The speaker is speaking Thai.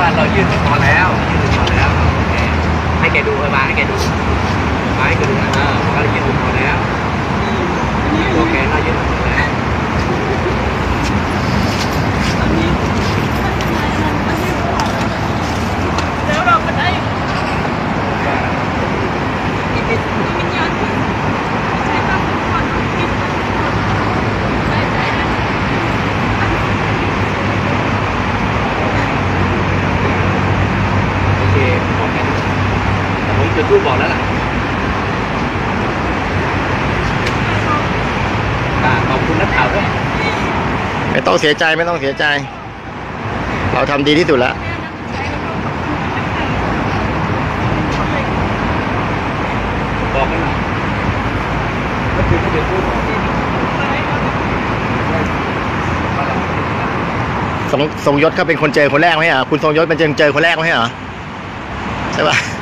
เรายื่นไปพอแล้วให้แกดูมาให้แกดูมาให้แกดูเรายื่นไปพอแล้วโอเคเรายื่นไปพอแล้วแล้วเราก็ได้จะพูดบอกแล้วล่ะขอบคุณนักข่าวด้วยไม่ต้องเสียใจไม่ต้องเสียใจเราทำดีที่สุดแล้วบอกกันหน่อยก็คือไม่ได้พูดทรงยศเขาเป็นคนเจอคนแรกไหมอ่ะคุณทรงยศเป็นเจอคนแรกไหมเหรอใช่ป่ะ